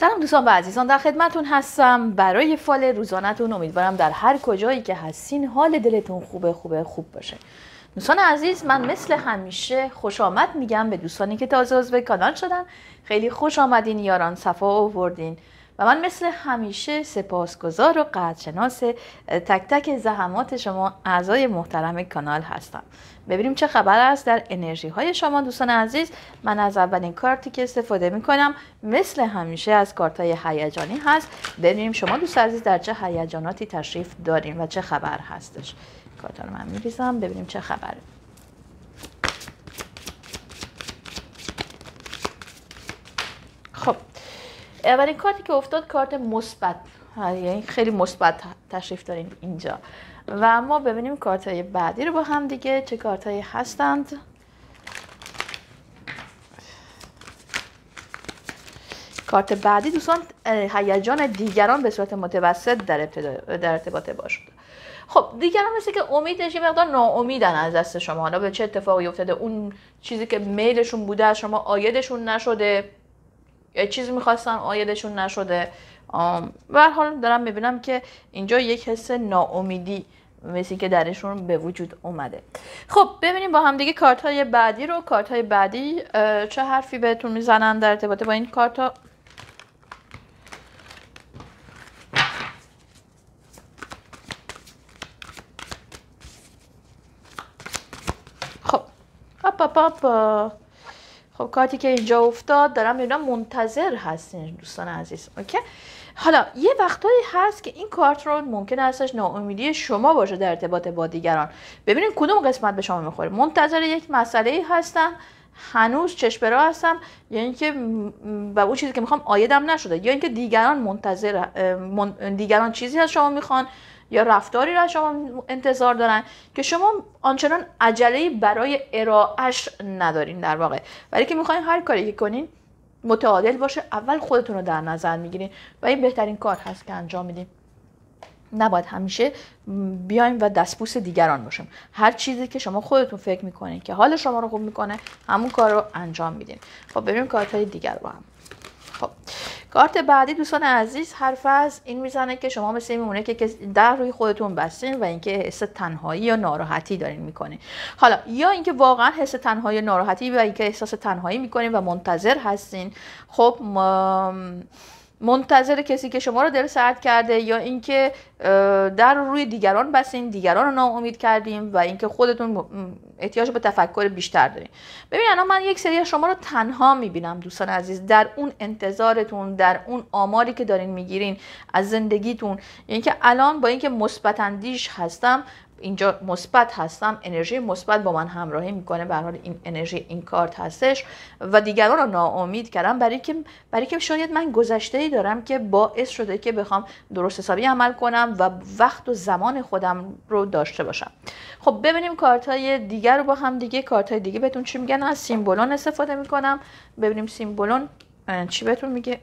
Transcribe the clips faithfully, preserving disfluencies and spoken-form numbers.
سلام دوستان و عزیزان، در خدمتون هستم برای فال روزانه‌تون. امیدوارم در هر کجایی که هستین حال دلتون خوبه خوبه خوب باشه. دوستان عزیز، من مثل همیشه خوش آمد میگم به دوستانی که تازه عضو کانال شدن. خیلی خوش آمدین یاران، صفا آوردین و من مثل همیشه سپاسگزار و قدرشناس تک تک زحمات شما اعضای محترم کانال هستم. ببینیم چه خبر است در انرژی های شما دوستان عزیز. من از اولین کارتی که استفاده می کنم مثل همیشه از کارت های هیجانی هست. ببینیم شما دوست عزیز در چه هیجاناتی تشریف داریم و چه خبر هستش. کارت رو من می ریزم ببینیم چه خبره. خب اولین کارتی که افتاد کارت مثبت، یعنی خیلی مثبت تشریف دارین اینجا و اما ببینیم کارت های بعدی رو با هم دیگه چه کارت هایی هستند. کارت بعدی دوستان هیجان دیگران به صورت متوسط در, در ارتباط باشد. خب دیگران مثل که امیدش یه مقدار ناامیدن از دست شما. حالا به چه اتفاقی افتاده؟ اون چیزی که میلشون بوده از شما عایدشون نشده، یه چیزی میخواستن عایدشون نشده. به هر حال دارم میبینم که اینجا یک حس ناامیدی مثل که درشون به وجود اومده. خب ببینیم با هم دیگه کارت های بعدی رو. کارت های بعدی چه حرفی بهتون میزنن در ارتباط با این کارت ها؟ خب اپ اپ اپ. خب کارتی که اینجا افتاد دارم میبینم منتظر هستین دوستان عزیز. اوکی، حالا یه وقتایی هست که این کارت رو ممکن هستش ناامیدی شما باشه در ارتباط با دیگران. ببینید کدوم قسمت به شما میخوره. منتظر یک مسئله هستم، هنوز چشم راه هستم، یا اینکه و اون چیزی که میخوام عایدم نشده، یا اینکه دیگران منتظر دیگران چیزی از شما میخوان یا رفتاری را شما انتظار دارن که شما آنچنان عجله‌ای برای ارائهش ندارین در واقع. ولی که میخواین هر کاری که کنین متعادل باشه، اول خودتون رو در نظر میگیرین و این بهترین کار هست که انجام میدین. نباید همیشه بیایم و دستبوس دیگران باشیم. هر چیزی که شما خودتون فکر میکنین که حال شما رو خوب میکنه همون کار رو انجام میدین. خب ببینیم کارت‌های دیگر با هم. خب کارت بعدی دوستان عزیز حرف از این میزنه که شما مثل میمونه که در روی خودتون بستین و اینکه حس تنهایی یا ناراحتی دارین میکنین. حالا یا اینکه واقعا حس تنهایی یا ناراحتی و اینکه احساس تنهایی میکنین و منتظر هستین. خب منتظر کسی که شما رو دل سرد کرده، یا اینکه در روی دیگران بستین، دیگران رو ناامید کردیم و اینکه خودتون احتیاج به تفکر بیشتر دارین. ببین الان من یک سری شما رو تنها میبینم دوستان عزیز در اون انتظارتون، در اون آماری که دارین میگیرین از زندگیتون. یعنی که الان با اینکه مثبت اندیش هستم، اینجا مثبت هستم، انرژی مثبت با من همراهی میکنه، به هر حال این انرژی این کارت هستش و دیگران رو ناامید کردم برای که برای که شاید من گذشته‌ای دارم که باعث شده که بخوام درست حسابی عمل کنم و وقت و زمان خودم رو داشته باشم. خب ببینیم کارت های دیگر رو با هم دیگه. کارت های دیگه بهتون چی میگن؟ از سیمبولون استفاده میکنم. ببینیم سیمبولون چی بهتون میگه.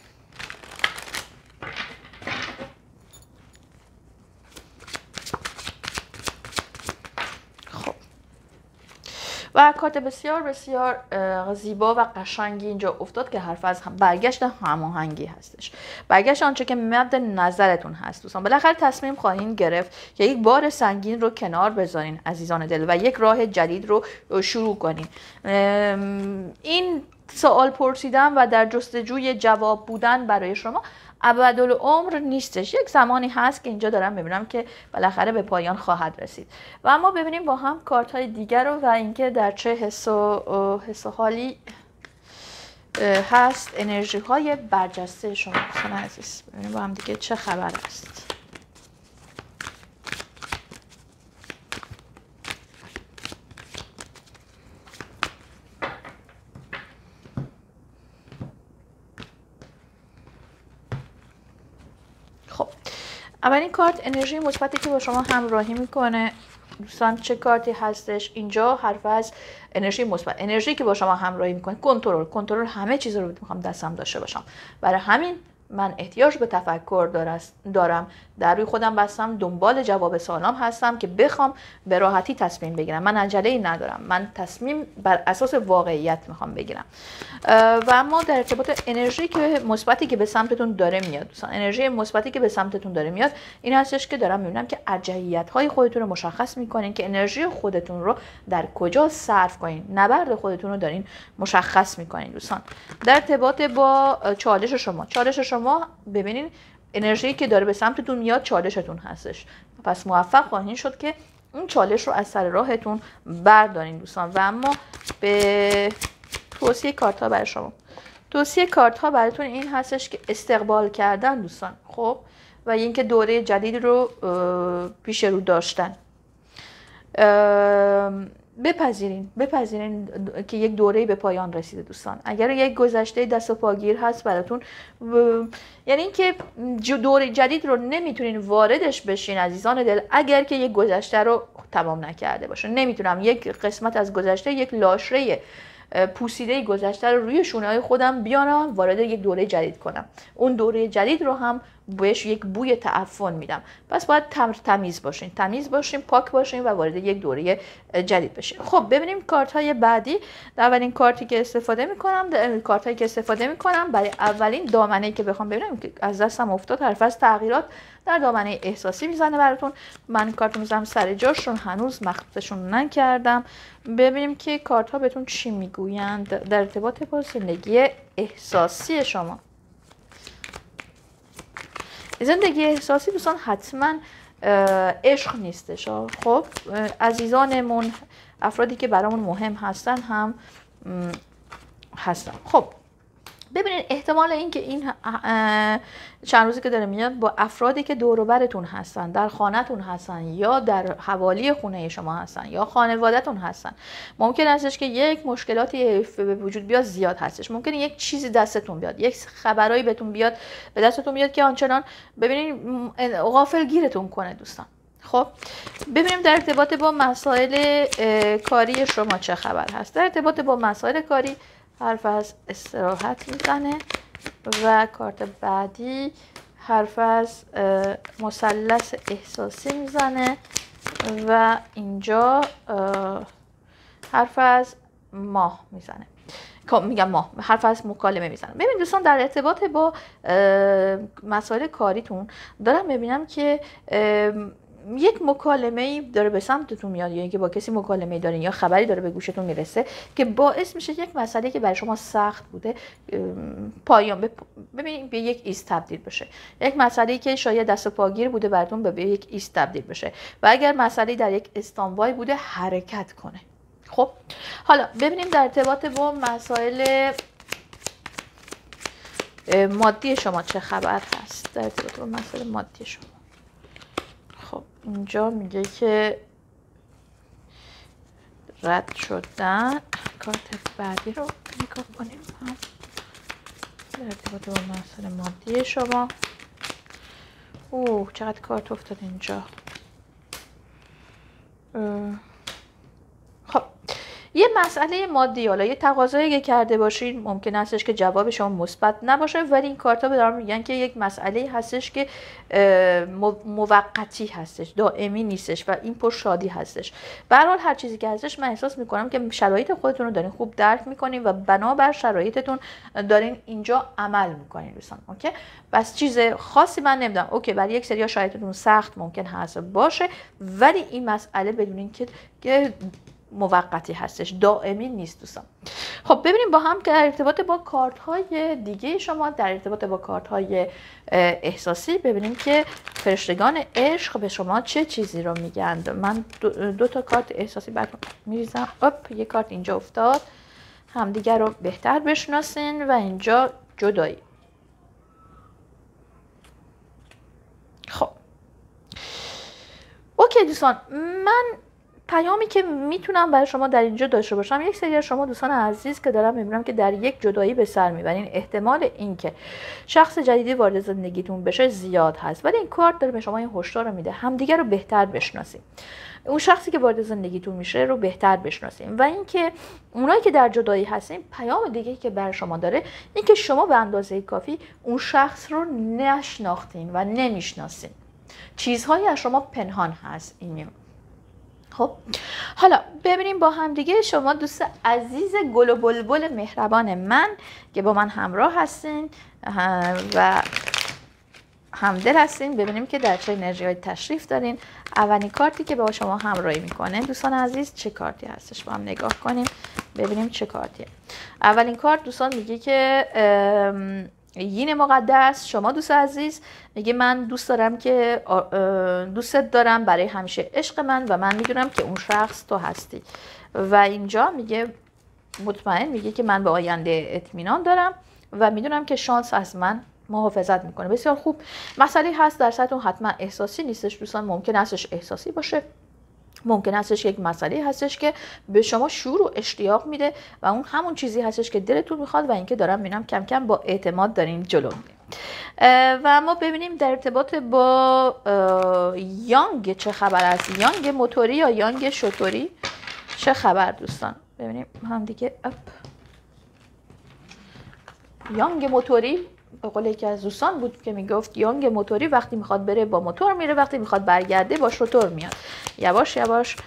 و کارت بسیار بسیار زیبا و قشنگی اینجا افتاد که حرف از برگشت هماهنگی هستش. برگشت آنچه که مد نظرتون هست دوستان. بالاخره تصمیم خواهید گرفت که یک بار سنگین رو کنار بذارین عزیزان دل و یک راه جدید رو شروع کنین. این سوال پرسیدن و در جستجوی جواب بودن برای شما ابدالعمر نیستش. یک زمانی هست که اینجا دارم ببینم که بالاخره به پایان خواهد رسید. و اما ببینیم با هم کارت های دیگر رو و اینکه در چه حس و حس و حالی هست انرژی های برجسته شما دوستان عزیز. ببینیم با هم دیگه چه خبر است. اولین کارت انرژی مثبتی که با شما همراهی میکنه دوستان چه کارتی هستش؟ اینجا حرف از انرژی مثبت، انرژی که با شما همراهی میکنه. کنترل، کنترل همه چیز رو میخوام دستم داشته باشم. برای همین من احتیاج به تفکر دارم، در روی خودم بستم، دنبال جواب سوالام هستم که بخوام به راحتی تصمیم بگیرم. من عجله‌ای ندارم، من تصمیم بر اساس واقعیت میخوام بگیرم. و اما در ارتباط انرژی که مثبتی که به سمتتون داره میاد دوستان، انرژی مثبتی که به سمتتون داره میاد این هستش که دارم میبینم که ارجحیت‌های خودتون رو مشخص میکنین، که انرژی خودتون رو در کجا صرف کنین، نبرد خودتون رو دارین مشخص میکنین دوستان. در ارتباط با چالش شما، چالش شما ببینین انرژی که داره به سمتتون میاد چالشتون هستش، پس موفق خواهین شد که اون چالش رو از سر راهتون بردارین دوستان. و اما به توصیه کارت ها برای شما، توصیه کارت ها براتون این هستش که استقبال کردن دوستان، خب، و اینکه دوره جدید رو پیش رو داشتن. بپذیرین بپذیرین که یک دوره‌ای به پایان رسیده دوستان. اگر یک گذشته دست و پاگیر هست براتون، یعنی اینکه دوره جدید رو نمیتونین واردش بشین عزیزان دل، اگر که یک گذشته رو تمام نکرده باشه. نمیتونم یک قسمت از گذشته، یک لاشه پوسیده گذشته رو روی شونه‌های خودم بیارم وارد یک دوره جدید کنم. اون دوره جدید رو هم بهش یک بوی تعفن میدم. پس باید تمیز باشین، تمیز باشین، پاک باشین و وارد یک دوره جدید بشین. خب ببینیم کارت های بعدی. در اولین کارتی که استفاده میکنم، در کارت هایی که استفاده میکنم برای اولین دامنه‌ای که بخوام ببینم که از دستم افتاد، حرف از تغییرات در دامنه احساسی میزنه براتون. من کارت میذارم سر جاشون، هنوز مخطوطشون نکردم. ببینیم که کارت ها بهتون چی میگویند در ارتباط با زندگی احساسی شما. زندگی احساسی دوستان حتما عشق نیستش. خب عزیزانمون، افرادی که برامون مهم هستن هم هستن. خب ببینید احتمال این که این چند روزی که داره میاد با افرادی که دور و برتون هستن، در خانه‌تون هستن یا در حوالی خونه شما هستن یا خانواده‌تون هستن، ممکن هستش که یک مشکلاتی به وجود بیاد زیاد هستش. ممکن یک چیزی دستتون بیاد، یک خبرایی بهتون بیاد، به دستتون بیاد که آنچنان ببینید غافلگیرتون کنه دوستان. خب ببینیم در ارتباط با مسائل کاری شما چه خبر هست. در ارتباط با مسائل کاری حرف از استراحت میزنه و کارت بعدی حرف از مثلث احساسی میزنه و اینجا حرف از ماه میزنه. میگم ماه، حرف از مکالمه میزنم. ببین دوستان در ارتباط با مسائل کاریتون دارم ببینم که یک مکالمه‌ای داره به سمتتون میاد، یا اینکه با کسی مکالمه‌ای دارین یا خبری داره به گوشتون میرسه که باعث میشه یک مسئله که برای شما سخت بوده پایان ببینید به یک ایست تبدیل بشه. یک مسئله‌ای که شاید دست و پاگیر بوده براتون به یک ایست تبدیل بشه و اگر مسئله در یک استانبای بوده حرکت کنه. خب حالا ببینیم در ارتباط با مسائل مادی شما چه خبر هست. در ارتباط با مسائل مادی شما، خب اینجا میگه که رد شدن. کارت بعدی رو نگاه کنیم هم در ارتباط با مسائل مادی شما. اوه چقدر کارت افتاد اینجا. خب یه مسئله مادی، حالا یه تقاضایی که کرده باشین ممکن هستش که جواب شما مثبت نباشه، ولی این کارتا به دارم میگن که یک مسئله هستش که موقتی هستش، دائمی نیستش و این پر شادی هستش. به هر حال هر چیزی که هستش من احساس میکنم که شرایط خودتون رو دارین خوب درک میکنین و بنابر شرایطتون دارین اینجا عمل میکنین دوستان. اوکی، بس چیز خاصی من نمیدونم. اوکی، برای یک سری شرایطتون سخت ممکن هست باشه، ولی این مسئله بدونین که که موقتی هستش، دائمی نیست دوستان. خب ببینیم با هم که در ارتباط با کارت های دیگه شما، در ارتباط با کارت های احساسی ببینیم که فرشتگان عشق به شما چه چیزی رو میگند. من دو, دو تا کارت احساسی براتون میریزم. اپ یک کارت اینجا افتاد، همدیگر رو بهتر بشناسین و اینجا جدایی. خب اوکی دوستان، من پیامی که میتونم برای شما در اینجا داشته باشم، یک سری از شما دوستان عزیز که دارم میبینم که در یک جدایی به سر میبرین، احتمال اینکه شخص جدیدی وارد زندگیتون بشه زیاد هست، ولی این کارت داره به شما این هشدار رو میده همدیگه رو بهتر بشناسیم، اون شخصی که وارد زندگیتون میشه رو بهتر بشناسیم. و اینکه اونایی که در جدایی هستین، پیام دیگه که برای شما داره این که شما به اندازه کافی اون شخص رو نشناختین و نمیشناسین، چیزهایی از شما پنهان هست. این خب حالا ببینیم با هم دیگه شما دوست عزیز گل و بلبل مهربان من که با من همراه هستین و همدل هستین، ببینیم که در چه انرژی های تشریف دارین. اولین کارتی که با شما همراهی میکنه دوستان عزیز چه کارتی هستش؟ با هم نگاه کنیم ببینیم چه کارتیه. اولین کارت دوستان میگه که یین مقدس، شما دوست عزیز میگه من دوست دارم که دوستت دارم برای همیشه عشق من و من میدونم که اون شخص تو هستی. و اینجا میگه مطمئن میگه که من به آینده اطمینان دارم و میدونم که شانس از من محافظت میکنه. بسیار خوب. مسئله هست در سطح حتما احساسی نیستش دوستان، ممکن هستش احساسی باشه، ممکن هستش یک مسئله هستش که به شما شور و اشتیاق میده و اون همون چیزی هستش که دلتون میخواد و اینکه دارم میبینم کم کم با اعتماد دارین جلو میرین. و ما ببینیم در ارتباط با یانگ چه خبر است؟ یانگ موتوری یا یانگ شتوری چه خبر دوستان؟ ببینیم هم دیگه اپ یانگ موتوری به قول یکی از دوستان بود که میگفت یانگ موتوری وقتی میخواد بره با موتور میره، وقتی میخواد برگرده با شتر میاد. یواش یواش.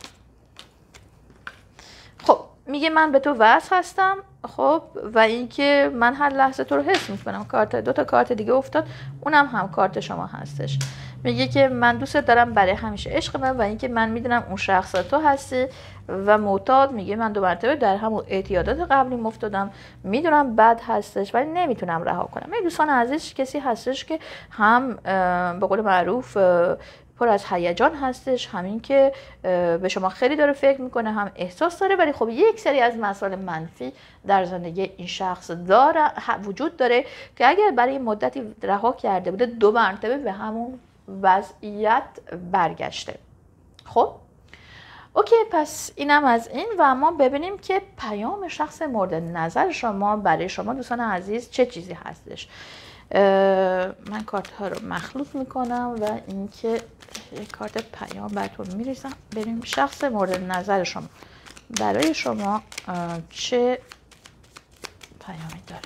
خب میگه من به تو وصل هستم. خب و اینکه من هر لحظه تو رو حس میکنم. کارت دو تا کارت دیگه افتاد، اونم هم کارت شما هستش. میگه که من دوست دارم برای همیشه عشق من و اینکه من میدونم اون شخص تو هستی و معتاد. میگه من دو مرتبه در همون اعتیادات قبلی مفتادم، میدونم بد هستش ولی نمیتونم رها کنم. این دوستان عزیز کسی هستش که هم به قول معروف پر از هیجان هستش، همین که به شما خیلی داره فکر میکنه، هم احساس داره، ولی خب یک سری از مسائل منفی در زندگی این شخص داره وجود داره که اگر برای مدتی رها کرده بوده دو مرتبه به همون وضعیت برگشته. خب اوکی، پس اینم از این. و ما ببینیم که پیام شخص مورد نظر شما برای شما دوستان عزیز چه چیزی هستش. من کارت ها رو مخلوط میکنم و اینکه یک کارت پیام براتون میریزم. ببینیم شخص مورد نظر شما برای شما چه پیامی داره.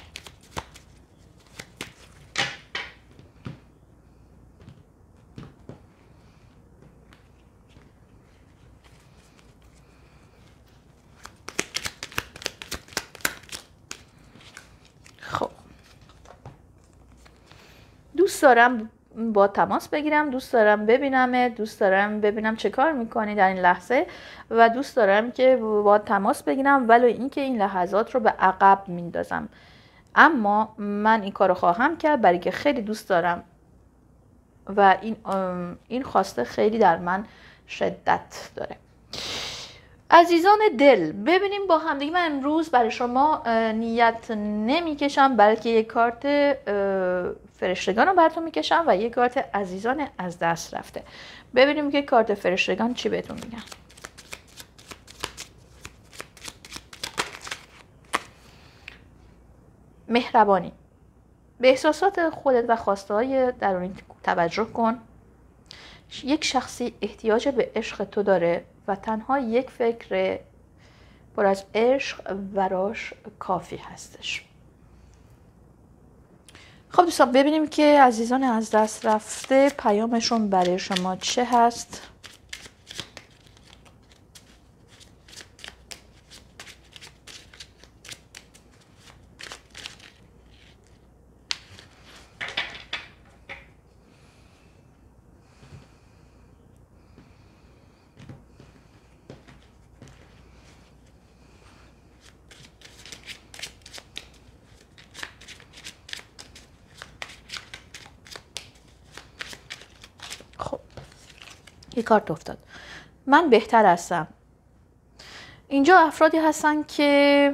دوست دارم با تماس بگیرم، دوست دارم ببینم، دوست دارم ببینم چه کار میکنی در این لحظه و دوست دارم که با تماس بگیرم، ولی اینکه این لحظات رو به عقب میندازم، اما من این کارو خواهم کرد برای که خیلی دوست دارم و این این خواسته خیلی در من شدت داره. عزیزان دل، ببینیم با هم دیگه. من امروز برای شما نیت نمیکشم بلکه یک کارت فرشتگان رو براتون میکشم و یک کارت عزیزان از دست رفته. ببینیم که کارت فرشتگان چی بهتون میگن. مهربانی. به احساسات خودت و خواسته های درونی توجه کن. یک شخصی احتیاج به عشق تو داره و تنها یک فکر پر از عشق براش کافی هستش. خب دوستان ببینیم که عزیزان از دست رفته پیامشون برای شما چه هست. یک کارت افتاد. من بهتر هستم. اینجا افرادی هستن که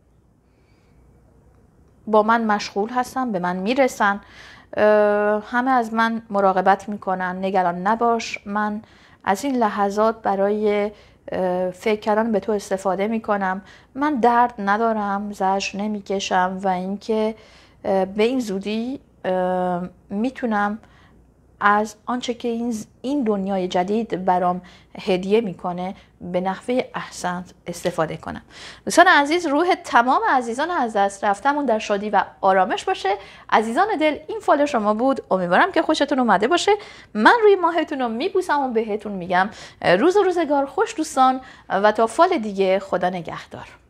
با من مشغول هستن، به من میرسن، همه از من مراقبت میکنن. نگران نباش، من از این لحظات برای فکر کردن به تو استفاده میکنم، من درد ندارم، زجر نمیکشم و اینکه به این زودی میتونم از آنچه که این این دنیای جدید برام هدیه میکنه به نحوه احسن استفاده کنم. دوستان عزیز، روح تمام عزیزان از دست رفتمون در شادی و آرامش باشه. عزیزان دل، این فال شما بود، امیدوارم که خوشتون اومده باشه. من روی ماهتون رو میبوسم و بهتون میگم روز و روزگار خوش دوستان، و تا فال دیگه خدا نگهدار.